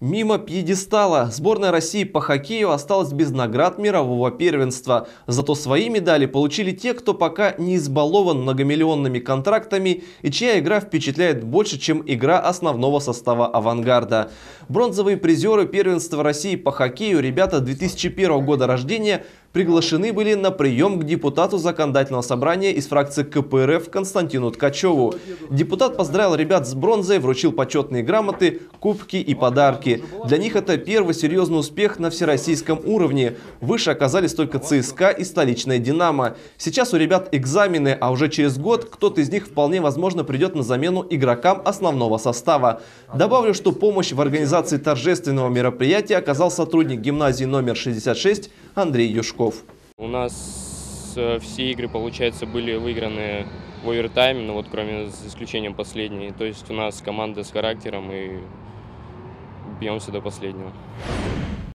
Мимо пьедестала. Сборная России по хоккею осталась без наград мирового первенства. Зато свои медали получили те, кто пока не избалован многомиллионными контрактами и чья игра впечатляет больше, чем игра основного состава «Авангарда». Бронзовые призеры первенства России по хоккею, ребята 2001 года рождения, приглашены были на прием к депутату законодательного собрания из фракции КПРФ Константину Ткачеву. Депутат поздравил ребят с бронзой, вручил почетные грамоты, кубки и подарки. Для них это первый серьезный успех на всероссийском уровне. Выше оказались только ЦСКА и столичная «Динамо». Сейчас у ребят экзамены, а уже через год кто-то из них вполне возможно придет на замену игрокам основного состава. Добавлю, что помощь в организации торжественного мероприятия оказал сотрудник гимназии номер 66 Андрей Юшков. У нас все игры, получается, были выиграны в овертайме, но вот кроме с исключением последней. То есть у нас команда с характером и бьемся до последнего.